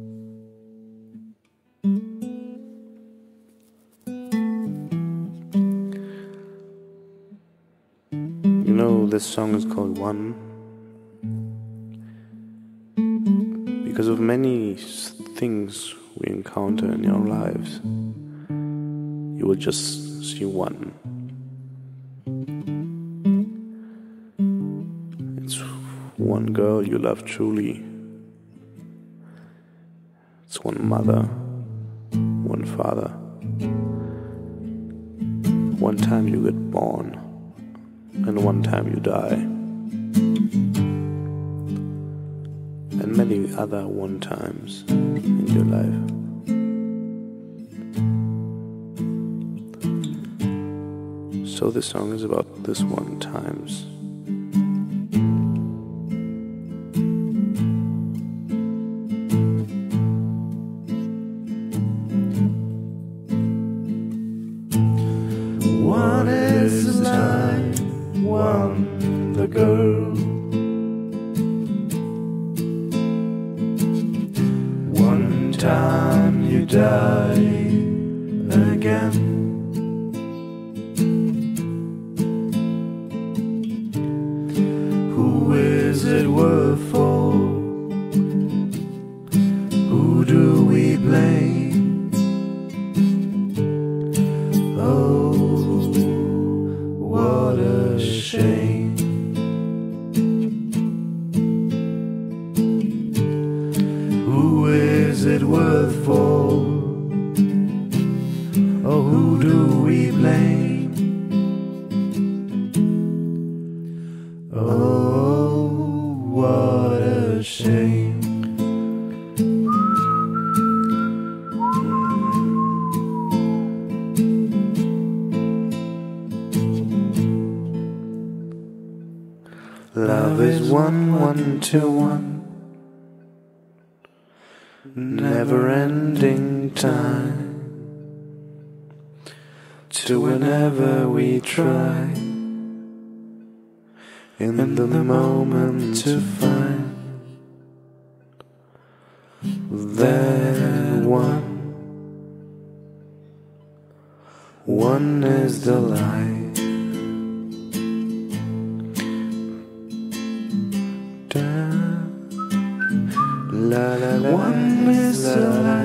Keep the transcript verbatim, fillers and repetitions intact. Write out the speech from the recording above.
You know, this song is called One because of many things we encounter in your lives. You will just see one. It's one girl you love truly. It's one mother, one father. One time you get born, and one time you die. And many other one times in your life. So this song is about this one times. One is the light, one the girl. One time you die again. Who is it worth for? Who do we blame? Oh, what a shame. Who is it worth for? Oh, who do we blame? Oh, what a shame. Love is one, one to one, never-ending time. To whenever we try, in the moment to find that one. One is the light. La, la, la, one is the light.